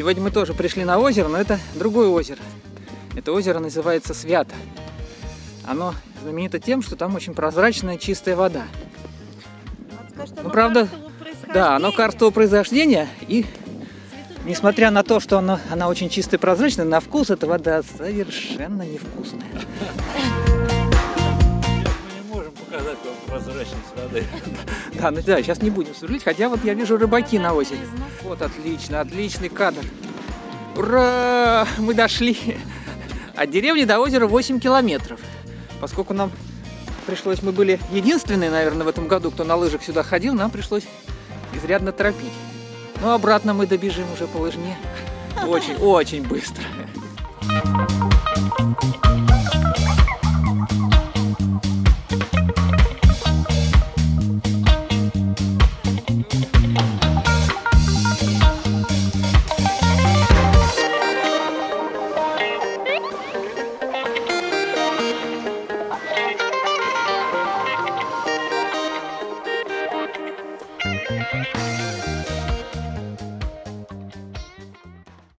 Сегодня мы тоже пришли на озеро, но это другое озеро. Это озеро называется Свято. Оно знаменито тем, что там очень прозрачная, чистая вода. Ну, правда, да, оно карстового происхождения, и несмотря на то, что она очень чистая и прозрачная, на вкус эта вода совершенно невкусная. Мы не можем показать вам прозрачность воды. Да, ну да, сейчас не будем сверлить, хотя вот я вижу рыбаки на озере. Вот отлично, отличный кадр. Ура! Мы дошли. От деревни до озера 8 километров. Поскольку нам пришлось, мы были единственные, наверное, в этом году, кто на лыжах сюда ходил, нам пришлось изрядно торопить. Но обратно мы добежим уже по лыжне очень быстро.